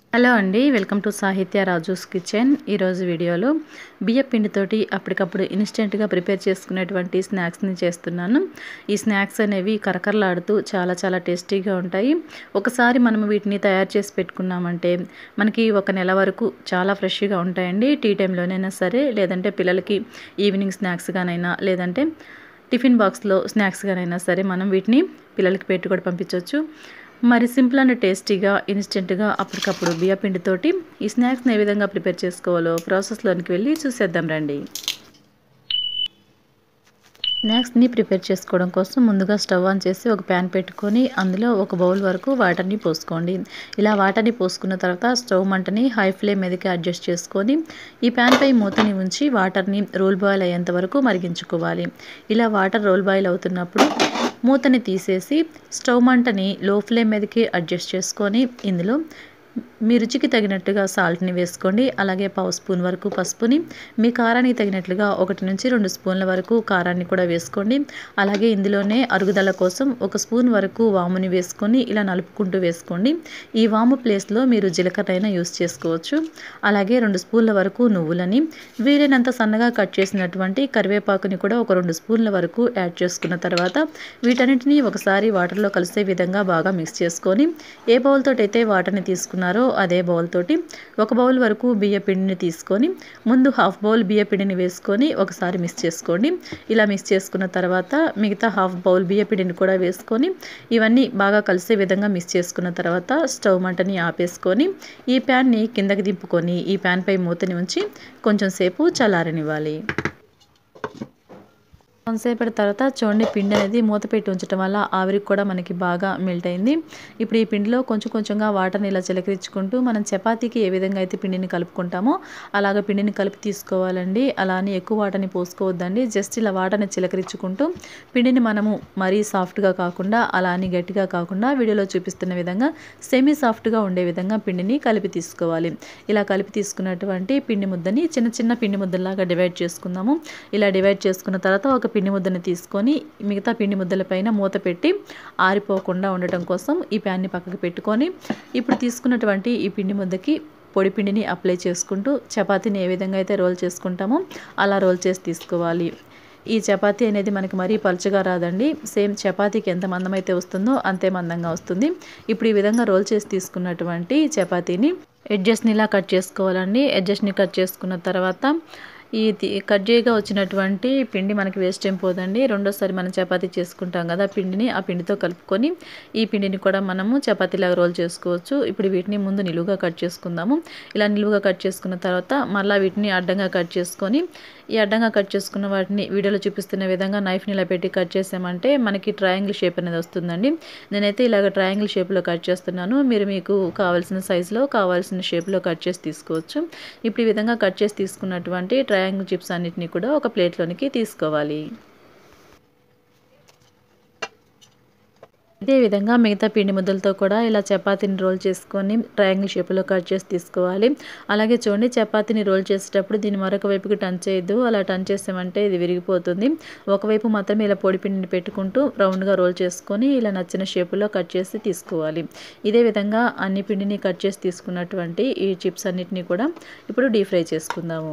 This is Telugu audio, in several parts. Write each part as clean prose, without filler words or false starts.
హలో అండి, వెల్కమ్ టు సాహిత్య రాజూస్ కిచెన్. ఈరోజు వీడియోలో బియ్య పిండితోటి అప్పటికప్పుడు ఇన్స్టెంట్గా ప్రిపేర్ చేసుకునేటువంటి స్నాక్స్ని చేస్తున్నాను. ఈ స్నాక్స్ అనేవి కరకరలాడుతూ చాలా టేస్టీగా ఉంటాయి. ఒకసారి మనం వీటిని తయారు చేసి పెట్టుకున్నామంటే మనకి ఒక నెల వరకు చాలా ఫ్రెష్గా ఉంటాయండి. టీ టైంలోనైనా సరే, లేదంటే పిల్లలకి ఈవినింగ్ స్నాక్స్గానైనా, లేదంటే టిఫిన్ బాక్స్లో స్నాక్స్గానైనా సరే మనం వీటిని పిల్లలకి పెట్టి కూడా పంపించవచ్చు. మరి సింపుల్ అండ్ టేస్టీగా ఇన్స్టెంట్గా అప్పటికప్పుడు బియ్య పిండితోటి ఈ స్నాక్స్ని ఏ విధంగా ప్రిపేర్ చేసుకోవాలో ప్రాసెస్లోనికి వెళ్ళి చూసేద్దాం రండి. స్నాక్స్ని ప్రిపేర్ చేసుకోవడం కోసం ముందుగా స్టవ్ ఆన్ చేసి ఒక ప్యాన్ పెట్టుకొని అందులో ఒక బౌల్ వరకు వాటర్ని పోసుకోండి. ఇలా వాటర్ని పోసుకున్న తర్వాత స్టవ్ మంటని హై ఫ్లేమ్ మీదకి అడ్జస్ట్ చేసుకొని ఈ ప్యాన్ పై మూతని ఉంచి వాటర్ని రోల్ బాయిల్ అయ్యేంత వరకు మరిగించుకోవాలి. ఇలా వాటర్ రోల్ బాయిల్ అవుతున్నప్పుడు మూతని తీసేసి స్టవ్ మంటని లో ఫ్లేమ్ మీదకి అడ్జస్ట్ చేసుకొని ఇందులో మీ రుచికి తగినట్టుగా సాల్ట్ని వేసుకోండి. అలాగే పావు స్పూన్ వరకు పసుపుని, మీ కారానికి తగినట్లుగా 1 నుంచి 2 స్పూన్ల వరకు కారాన్ని కూడా వేసుకోండి. అలాగే ఇందులోనే అరుగుదల కోసం 1 స్పూన్ వరకు వాముని వేసుకొని ఇలా నలుపుకుంటూ వేసుకోండి. ఈ వాము ప్లేస్లో మీరు జీలకర్రైనా యూస్ చేసుకోవచ్చు. అలాగే 2 స్పూన్ల వరకు నువ్వులని, వీలైనంత సన్నగా కట్ చేసినటువంటి కరివేపాకుని కూడా ఒక 2 స్పూన్ల వరకు యాడ్ చేసుకున్న తర్వాత వీటన్నిటిని ఒకసారి వాటర్లో కలిసే విధంగా బాగా మిక్స్ చేసుకొని ఏ బౌల్ తోటైతే వాటర్ని తీసుకున్నారో అదే బౌల్ తోటి 1 బౌల్ వరకు బియ్య పిండిని తీసుకొని ముందు హాఫ్ బౌల్ బియ్య పిండిని వేసుకొని ఒకసారి మిక్స్ చేసుకోండి. ఇలా మిక్స్ చేసుకున్న తర్వాత మిగతా హాఫ్ బౌల్ బియ్య పిండిని కూడా వేసుకొని ఇవన్నీ బాగా కలిసే విధంగా మిక్స్ చేసుకున్న తర్వాత స్టవ్ మంటని ఆపేసుకొని ఈ ప్యాన్ని కిందకి దింపుకొని ఈ ప్యాన్ పై మూతని ఉంచి కొంచెం సేపు చల్లారనివ్వాలి. కొంతసేపటి తర్వాత చూడండి, పిండి అనేది మూత పెట్టి ఉంచడం వల్ల ఆవిరికి కూడా మనకి బాగా మెల్ట్ అయింది. ఇప్పుడు ఈ పిండిలో కొంచెంగా వాటర్ని ఇలా చిలకరించుకుంటూ మనం చపాతీకి ఏ విధంగా అయితే పిండిని కలుపుకుంటామో అలాగ పిండిని కలిపి తీసుకోవాలండి. అలా అని ఎక్కువ వాటర్ని పోసుకోవద్దండి. జస్ట్ ఇలా వాటర్ని చిలకరించుకుంటూ పిండిని మనము మరీ సాఫ్ట్గా కాకుండా అలా అని గట్టిగా కాకుండా వీడియోలో చూపిస్తున్న విధంగా సెమీ సాఫ్ట్గా ఉండే విధంగా పిండిని కలిపి తీసుకోవాలి. ఇలా కలిపి తీసుకున్నటువంటి పిండి ముద్దని చిన్న పిండి ముద్దలాగా డివైడ్ చేసుకుందాము. ఇలా డివైడ్ చేసుకున్న తర్వాత ఒక పిండి ముద్దను తీసుకొని మిగతా పిండి ముద్దల పైన మూత పెట్టి ఆరిపోకుండా ఉండటం కోసం ఈ ప్యాన్ని పక్కకు పెట్టుకొని ఇప్పుడు తీసుకున్నటువంటి ఈ పిండి ముద్దకి పొడి పిండిని అప్లై చేసుకుంటూ చపాతీని ఏ విధంగా అయితే రోల్ చేసుకుంటామో అలా రోల్ చేసి తీసుకోవాలి. ఈ చపాతీ అనేది మనకి మరీ పలుచగా రాదండి. సేమ్ చపాతీకి ఎంత మందం అయితే వస్తుందో అంతే మందంగా వస్తుంది. ఇప్పుడు ఈ విధంగా రోల్ చేసి తీసుకున్నటువంటి చపాతీని ఎడ్జెస్ని ఇలా కట్ చేసుకోవాలండి. ఎడ్జెస్ని కట్ చేసుకున్న తర్వాత ఈ కట్ చేయగా వచ్చినటువంటి పిండి మనకి వేస్ట్ ఏం పోదండి. రెండోసారి మనం చపాతీ చేసుకుంటాం కదా పిండిని, ఆ పిండితో కలుపుకొని ఈ పిండిని కూడా మనము చపాతీలాగా రోల్ చేసుకోవచ్చు. ఇప్పుడు వీటిని ముందు నిలువుగా కట్ చేసుకుందాము. ఇలా నిలువుగా కట్ చేసుకున్న తర్వాత మళ్ళీ వీటిని అడ్డంగా కట్ చేసుకొని ఈ అడ్డంగా కట్ చేసుకున్న వాటిని వీడియోలో చూపిస్తున్న విధంగా నైఫ్ని ఇలా పెట్టి కట్ చేసామంటే మనకి ట్రయాంగిల్ షేప్ అనేది వస్తుందండి. నేనైతే ఇలాగ ట్రయాంగిల్ షేప్లో కట్ చేస్తున్నాను. మీరు మీకు కావాల్సిన సైజులో కావాల్సిన షేప్లో కట్ చేసి తీసుకోవచ్చు. ఇప్పుడు ఈ విధంగా కట్ చేసి తీసుకున్నటువంటి ట్రయాంగిల్ చిప్స్ అన్నిటిని కూడా ఒక ప్లేట్లోనికి తీసుకోవాలి. ఇదే విధంగా మిగతా పిండి ముద్దలతో కూడా ఇలా చపాతీని రోల్ చేసుకొని ట్రయాంగిల్ షేప్లో కట్ చేసి తీసుకోవాలి. అలాగే చూడండి, చపాతీని రోల్ చేసేటప్పుడు దీన్ని మరొక వైపుకి టర్న్ చేయొద్దు. అలా టర్న్ చేసామంటే ఇది విరిగిపోతుంది. ఒకవైపు మాత్రమే ఇలా పొడి పిండిని పెట్టుకుంటూ రౌండ్గా రోల్ చేసుకొని ఇలా నచ్చిన షేపులో కట్ చేసి తీసుకోవాలి. ఇదే విధంగా అన్ని పిండిని కట్ చేసి తీసుకున్నటువంటి ఈ చిప్స్ అన్నిటిని కూడా ఇప్పుడు డీప్ ఫ్రై చేసుకుందాము.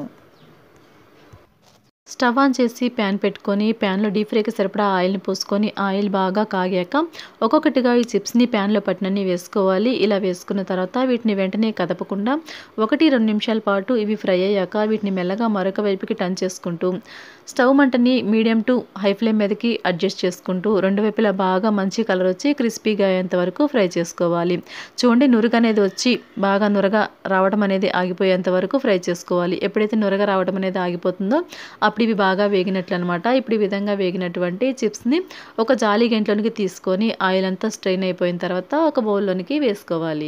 స్టవ్ ఆన్ చేసి ప్యాన్ పెట్టుకొని ప్యాన్లో డీప్ ఫ్రైకి సరిపడా ఆయిల్ని పోసుకొని ఆయిల్ బాగా కాగాక ఒక్కొక్కటిగా ఈ చిప్స్ని ప్యాన్లో పట్టినన్ని వేసుకోవాలి. ఇలా వేసుకున్న తర్వాత వీటిని వెంటనే కదపకుండా 1-2 నిమిషాల పాటు ఇవి ఫ్రై అయ్యాక వీటిని మెల్లగా మరొక వైపుకి టర్న్ చేసుకుంటూ స్టవ్ మంటని మీడియం టు హై ఫ్లేమ్ మీదకి అడ్జస్ట్ చేసుకుంటూ రెండు వైపులా బాగా మంచి కలర్ వచ్చి క్రిస్పీగా అయ్యేంత వరకు ఫ్రై చేసుకోవాలి. చూడండి, నురుగు అనేది వచ్చి బాగా నురగ రావడం అనేది ఆగిపోయేంత వరకు ఫ్రై చేసుకోవాలి. ఎప్పుడైతే నురగ రావడం అనేది ఆగిపోతుందో అప్పుడు ఇవి బాగా వేగినట్లు అనమాట. ఇప్పుడు ఈ విధంగా వేగినటువంటి చిప్స్ని ఒక జాలి గంటలోనికి తీసుకొని ఆయిల్ అంతా స్ట్రెయిన్ అయిపోయిన తర్వాత ఒక బౌల్లోనికి వేసుకోవాలి.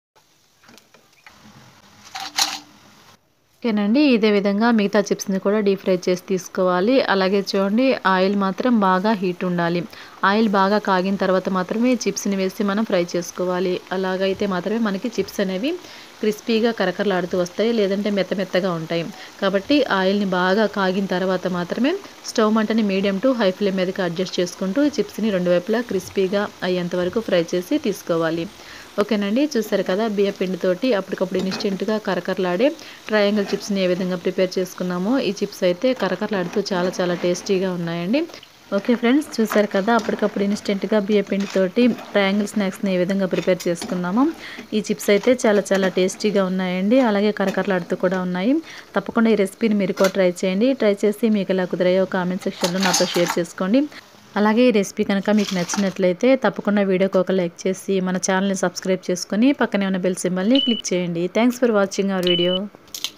ఓకేనండి, ఇదే విధంగా మిగతా చిప్స్ని కూడా డీప్ ఫ్రై చేసి తీసుకోవాలి. అలాగే చూడండి, ఆయిల్ మాత్రం బాగా హీట్ ఉండాలి. ఆయిల్ బాగా కాగిన తర్వాత మాత్రమే చిప్స్ని వేసి మనం ఫ్రై చేసుకోవాలి. అలాగైతే మాత్రమే మనకి చిప్స్ అనేవి క్రిస్పీగా కరకరలాడుతూ వస్తాయి, లేదంటే మెత్తగా ఉంటాయి. కాబట్టి ఆయిల్ని బాగా కాగిన తర్వాత మాత్రమే స్టవ్ మంటని మీడియం టు హై ఫ్లేమ్ మీదకి అడ్జస్ట్ చేసుకుంటూ చిప్స్ని రెండు వైపులా క్రిస్పీగా అయ్యేంత వరకు ఫ్రై చేసి తీసుకోవాలి. ఓకేనండి, చూసారు కదా బియ్య పిండితోటి అప్పటికప్పుడు ఇన్స్టెంట్గా కరకరలాడే ట్రయాంగిల్ చిప్స్ని ఏ విధంగా ప్రిపేర్ చేసుకున్నామో. ఈ చిప్స్ అయితే కరకరలాడుతూ చాలా చాలా టేస్టీగా ఉన్నాయండి. ఓకే ఫ్రెండ్స్, చూసారు కదా అప్పటికప్పుడు ఇన్స్టెంట్గా బియ్య పిండితోటి ట్రయాంగిల్ స్నాక్స్ని ఏ విధంగా ప్రిపేర్ చేసుకున్నామో. ఈ చిప్స్ అయితే చాలా చాలా టేస్టీగా ఉన్నాయండి, అలాగే కరకరలాడుతూ కూడా ఉన్నాయి. తప్పకుండా ఈ రెసిపీని మీరు కూడా ట్రై చేయండి. ట్రై చేసి మీకు ఎలా కుదిరాయో కామెంట్ సెక్షన్లో నాతో షేర్ చేసుకోండి. అలాగే ఈ రెసిపీ కనుక మీకు నచ్చినట్లయితే తప్పకుండా వీడియోకి ఒక లైక్ చేసి మన ఛానల్ని సబ్స్క్రైబ్ చేసుకొని పక్కనే ఉన్న బెల్ సింబల్ని క్లిక్ చేయండి. Thanks for watching our video.